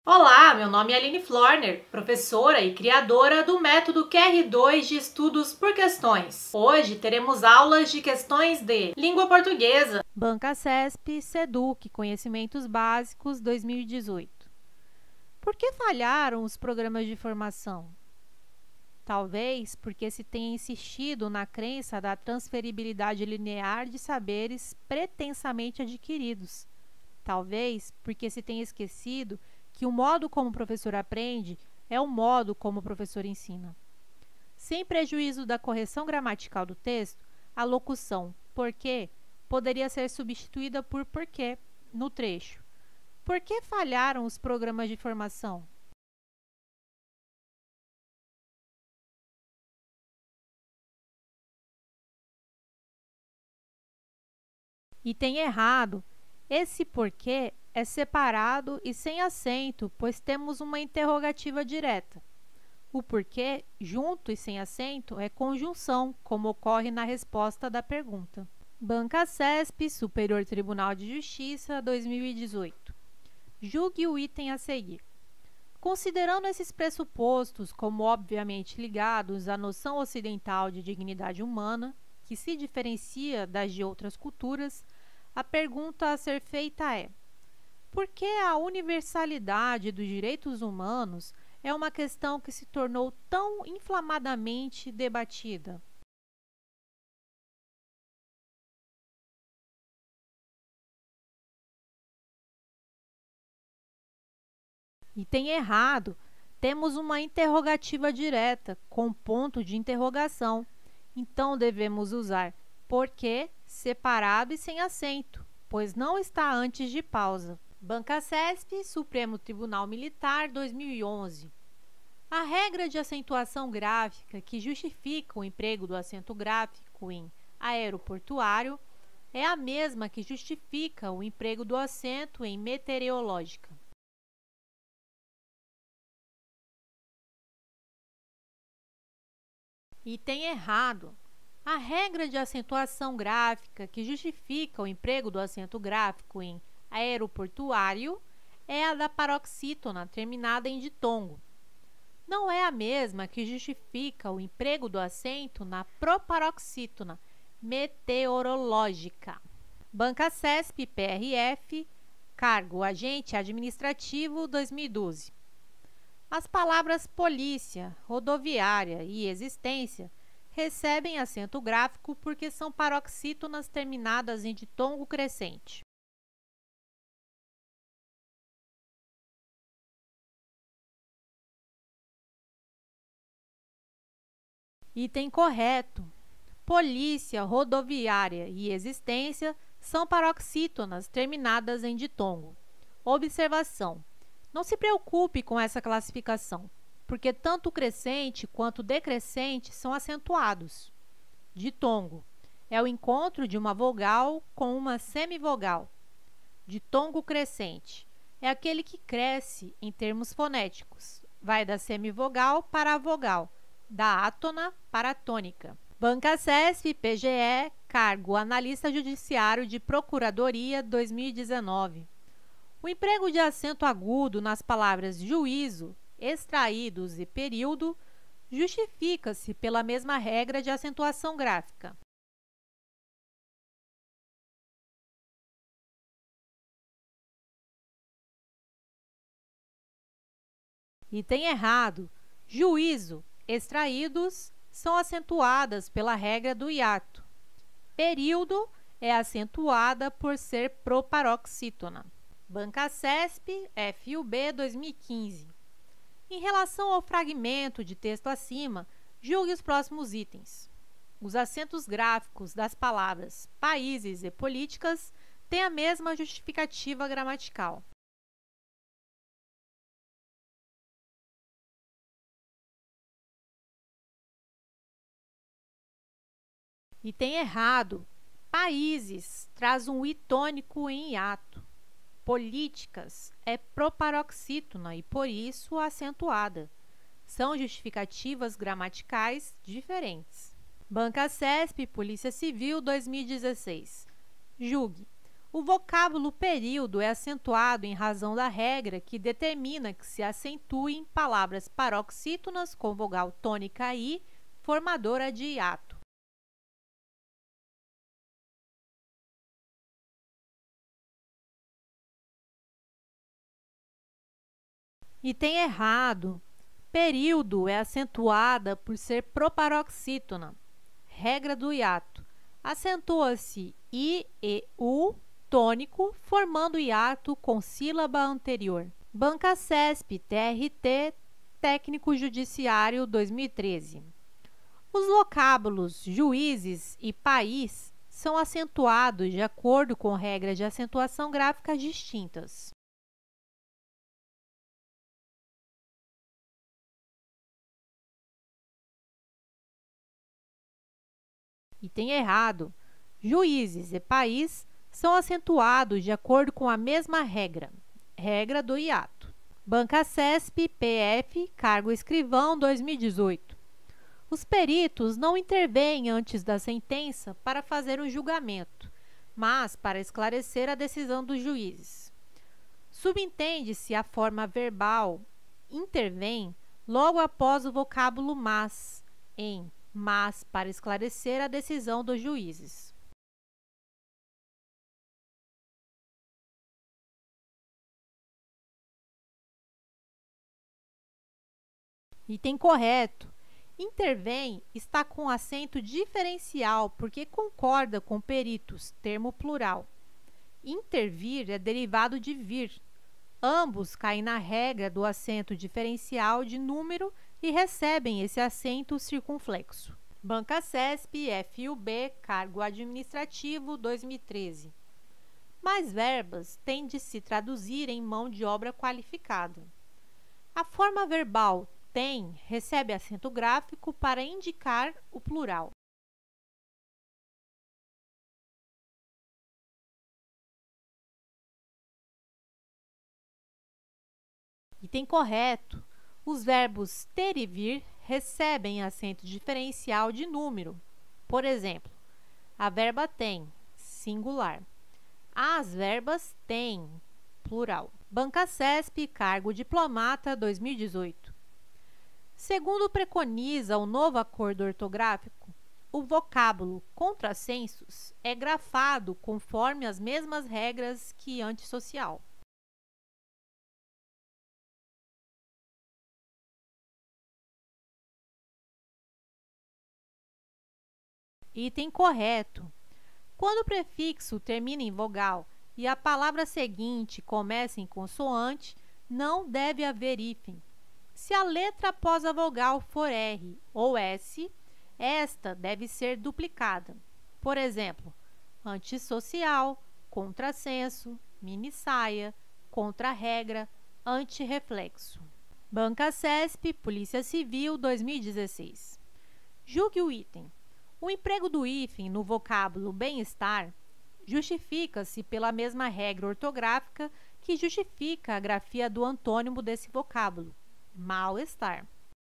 Olá, meu nome é Aline Florner, professora e criadora do método QR2 de estudos por questões. Hoje teremos aulas de questões de língua portuguesa. Banca CESP, SEDUC, Conhecimentos Básicos 2018. Por que falharam os programas de formação? Talvez porque se tenha insistido na crença da transferibilidade linear de saberes pretensamente adquiridos. Talvez porque se tenha esquecido que o modo como o professor aprende é o modo como o professor ensina. Sem prejuízo da correção gramatical do texto, a locução porque poderia ser substituída por porquê no trecho. Por que falharam os programas de formação? Item errado. Esse porquê é separado e sem acento, pois temos uma interrogativa direta. O porquê, junto e sem acento, é conjunção, como ocorre na resposta da pergunta. Banca CESP, Superior Tribunal de Justiça, 2018. Julgue o item a seguir. Considerando esses pressupostos como obviamente ligados à noção ocidental de dignidade humana, que se diferencia das de outras culturas, a pergunta a ser feita é: por que a universalidade dos direitos humanos é uma questão que se tornou tão inflamadamente debatida? Item errado. Temos uma interrogativa direta com ponto de interrogação. Então, devemos usar porquê separado e sem acento, pois não está antes de pausa. Banca CESP, Supremo Tribunal Militar, 2011. A regra de acentuação gráfica que justifica o emprego do acento gráfico em aeroportuário é a mesma que justifica o emprego do acento em meteorológica. Item errado. A regra de acentuação gráfica que justifica o emprego do acento gráfico em aeroportuário é a da paroxítona terminada em ditongo. Não é a mesma que justifica o emprego do acento na proparoxítona meteorológica. Banca CESP PRF, cargo agente administrativo 2012. As palavras polícia, rodoviária e existência recebem acento gráfico porque são paroxítonas terminadas em ditongo crescente. Item correto. Polícia, rodoviária e existência são paroxítonas terminadas em ditongo. Observação: não se preocupe com essa classificação, porque tanto o crescente quanto o decrescente são acentuados. Ditongo é o encontro de uma vogal com uma semivogal. Ditongo crescente é aquele que cresce em termos fonéticos. Vai da semivogal para a vogal, da átona para a tônica. Banca CESP, PGE, cargo analista judiciário de Procuradoria 2019. O emprego de acento agudo nas palavras juízo, extraídos e período justifica-se pela mesma regra de acentuação gráfica. Item errado. Juízo, extraídos são acentuadas pela regra do hiato. Período é acentuada por ser proparoxítona. Banca CESP, FUB 2015. Em relação ao fragmento de texto acima, julgue os próximos itens. Os acentos gráficos das palavras países e políticas têm a mesma justificativa gramatical. Item errado. Países traz um i tônico em hiato. Políticas é proparoxítona e, por isso, acentuada. São justificativas gramaticais diferentes. Banca CESP, Polícia Civil, 2016. Julgue. O vocábulo período é acentuado em razão da regra que determina que se acentuem palavras paroxítonas com vogal tônica I, formadora de hiato. Item errado. Período é acentuada por ser proparoxítona. Regra do hiato. Acentua-se I e U tônico, formando hiato com sílaba anterior. Banca CESP, TRT, Técnico Judiciário 2013. Os vocábulos juízes e país são acentuados de acordo com regras de acentuação gráfica distintas. Item errado. Juízes e país são acentuados de acordo com a mesma regra, regra do hiato. Banca CESP, PF, Cargo Escrivão 2018. Os peritos não intervêm antes da sentença para fazer o julgamento, mas para esclarecer a decisão dos juízes. Subentende-se a forma verbal intervém logo após o vocábulo mas, em mas para esclarecer a decisão dos juízes. Item correto. Intervém está com acento diferencial porque concorda com peritos, termo plural. Intervir é derivado de vir. Ambos caem na regra do acento diferencial de número e recebem esse acento circunflexo. Banca CESP, FUB, Cargo Administrativo 2013. Mais verbas têm de se traduzir em mão de obra qualificada. A forma verbal tem recebe acento gráfico para indicar o plural. Item correto. Os verbos ter e vir recebem acento diferencial de número. Por exemplo, a verba tem, singular. As verbas têm, plural. Banca CESP, Cargo Diplomata 2018. Segundo preconiza o novo acordo ortográfico, o vocábulo contrassensos é grafado conforme as mesmas regras que antissocial. Item correto. Quando o prefixo termina em vogal e a palavra seguinte começa em consoante, não deve haver hífen. Se a letra após a vogal for R ou S, esta deve ser duplicada. Por exemplo, antissocial, contrassenso, mini-saia, contra-regra, antirreflexo. Banca CESP, Polícia Civil 2016. Julgue o item. O emprego do hífen no vocábulo bem-estar justifica-se pela mesma regra ortográfica que justifica a grafia do antônimo desse vocábulo, mal-estar.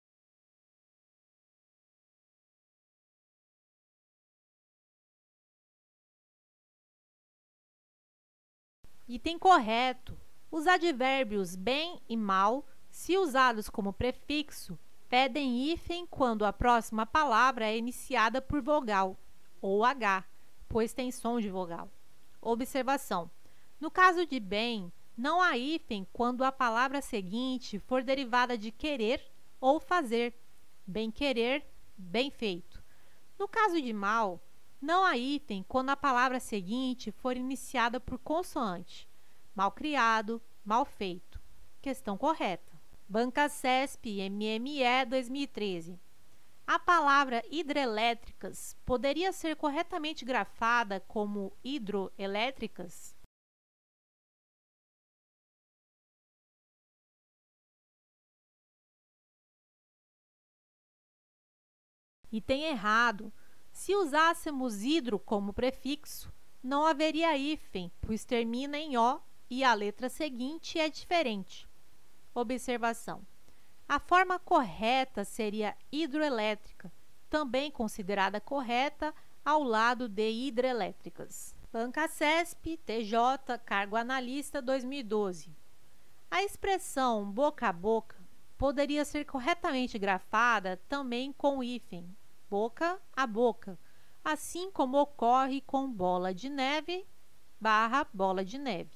Item correto. Os advérbios bem e mal, se usados como prefixo, pedem hífen quando a próxima palavra é iniciada por vogal, ou H, pois tem som de vogal. Observação: no caso de bem, não há hífen quando a palavra seguinte for derivada de querer ou fazer, bem querer, bem feito. No caso de mal, não há hífen quando a palavra seguinte for iniciada por consoante, mal criado, mal feito. Questão correta. Banca CESP, MME 2013. A palavra hidrelétricas poderia ser corretamente grafada como hidroelétricas? Item errado. Se usássemos hidro como prefixo, não haveria hífen, pois termina em O e a letra seguinte é diferente. Observação: a forma correta seria hidroelétrica, também considerada correta ao lado de hidrelétricas. Banca CESP, TJ, cargo analista 2012. A expressão boca a boca poderia ser corretamente grafada também com o hífen boca a boca, assim como ocorre com bola de neve / bola de neve.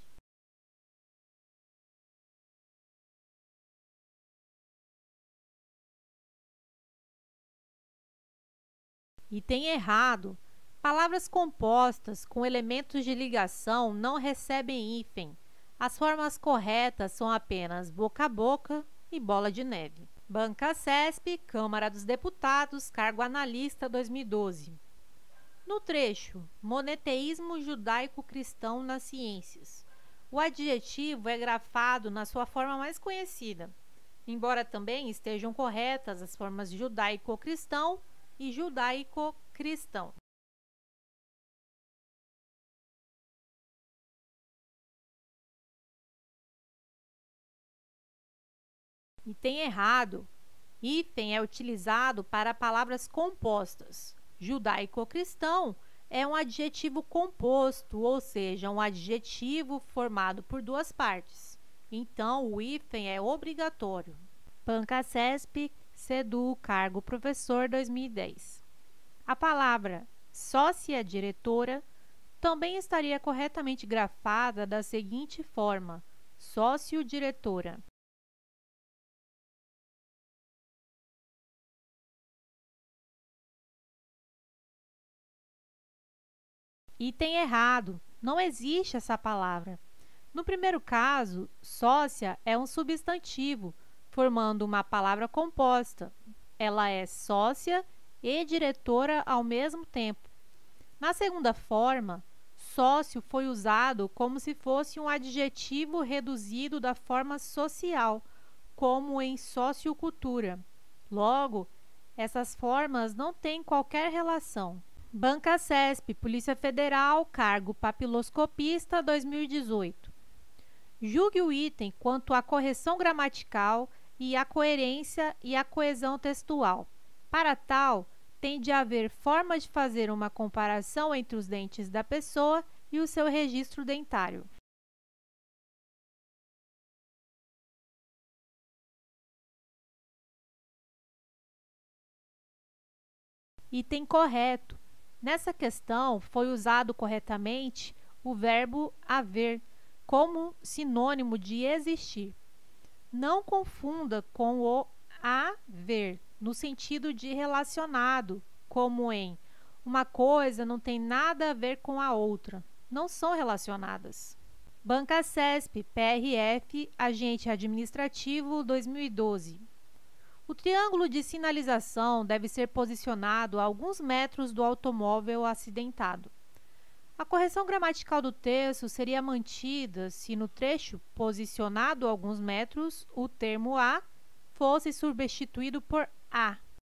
Item errado. Palavras compostas com elementos de ligação não recebem hífen. As formas corretas são apenas boca a boca e bola de neve. Banca CESP, Câmara dos Deputados, cargo analista 2012. No trecho, monoteísmo judaico-cristão nas ciências, o adjetivo é grafado na sua forma mais conhecida, embora também estejam corretas as formas judaico-cristão e judaico-cristão. Item errado. Hífen é utilizado para palavras compostas. Judaico-cristão é um adjetivo composto, ou seja, um adjetivo formado por duas partes. Então, o hífen é obrigatório. Banca CESP, CEDU, cargo professor 2010. A palavra sócia-diretora também estaria corretamente grafada da seguinte forma: sócio-diretora. Item errado. Não existe essa palavra. No primeiro caso, sócia é um substantivo, formando uma palavra composta. Ela é sócia e diretora ao mesmo tempo. Na segunda forma, sócio foi usado como se fosse um adjetivo reduzido da forma social, como em sociocultura. Logo, essas formas não têm qualquer relação. Banca CESP, Polícia Federal, cargo papiloscopista 2018. Julgue o item quanto à correção gramatical e à coerência e à coesão textual. Para tal, tem de haver forma de fazer uma comparação entre os dentes da pessoa e o seu registro dentário. Item correto. Nessa questão, foi usado corretamente o verbo haver como sinônimo de existir. Não confunda com o haver, no sentido de relacionado, como em uma coisa não tem nada a ver com a outra. Não são relacionadas. Banca CESP, PRF, Agente Administrativo 2012. O triângulo de sinalização deve ser posicionado a alguns metros do automóvel acidentado. A correção gramatical do texto seria mantida se no trecho posicionado a alguns metros o termo a fosse substituído por a.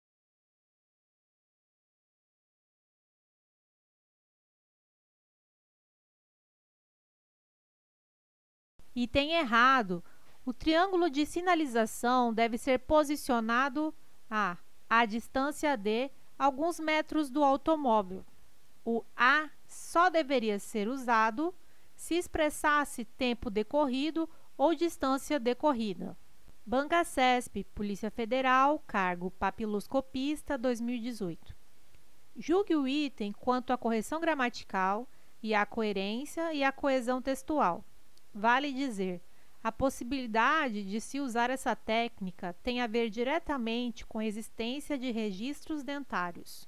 Item errado. O triângulo de sinalização deve ser posicionado à distância de alguns metros do automóvel. O a só deveria ser usado se expressasse tempo decorrido ou distância decorrida. Banca CESP, Polícia Federal, cargo papiloscopista 2018. Julgue o item quanto à correção gramatical e à coerência e à coesão textual. Vale dizer, a possibilidade de se usar essa técnica tem a ver diretamente com a existência de registros dentários.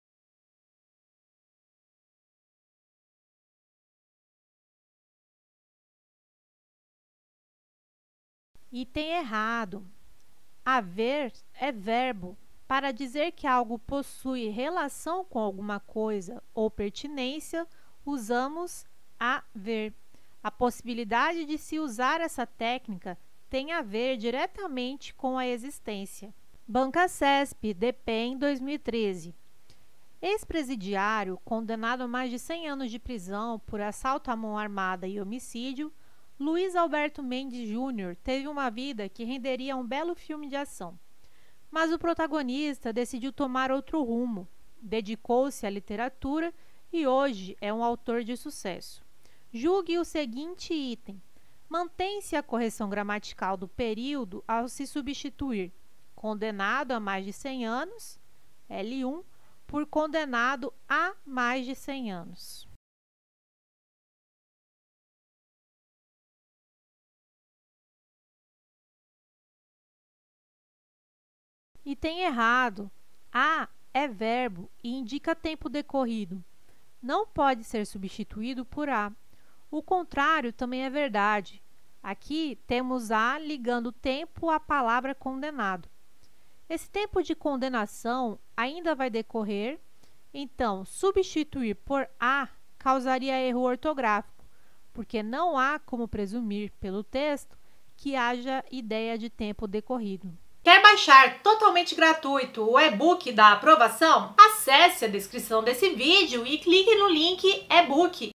Item errado. Haver é verbo. Para dizer que algo possui relação com alguma coisa ou pertinência, usamos haver. A possibilidade de se usar essa técnica tem a ver diretamente com a existência. Banca CESP, DPEM 2013. Ex-presidiário, condenado a mais de 100 anos de prisão por assalto à mão armada e homicídio, Luiz Alberto Mendes Júnior teve uma vida que renderia um belo filme de ação. Mas o protagonista decidiu tomar outro rumo, dedicou-se à literatura e hoje é um autor de sucesso. Julgue o seguinte item. Mantém-se a correção gramatical do período ao se substituir condenado a mais de 100 anos, L1, por condenado a mais de 100 anos. Item errado. A é verbo e indica tempo decorrido. Não pode ser substituído por a. O contrário também é verdade. Aqui temos a ligando tempo à palavra condenado. Esse tempo de condenação ainda vai decorrer, então substituir por a causaria erro ortográfico, porque não há como presumir pelo texto que haja ideia de tempo decorrido. Quer baixar totalmente gratuito o e-book da aprovação? Acesse a descrição desse vídeo e clique no link e-book.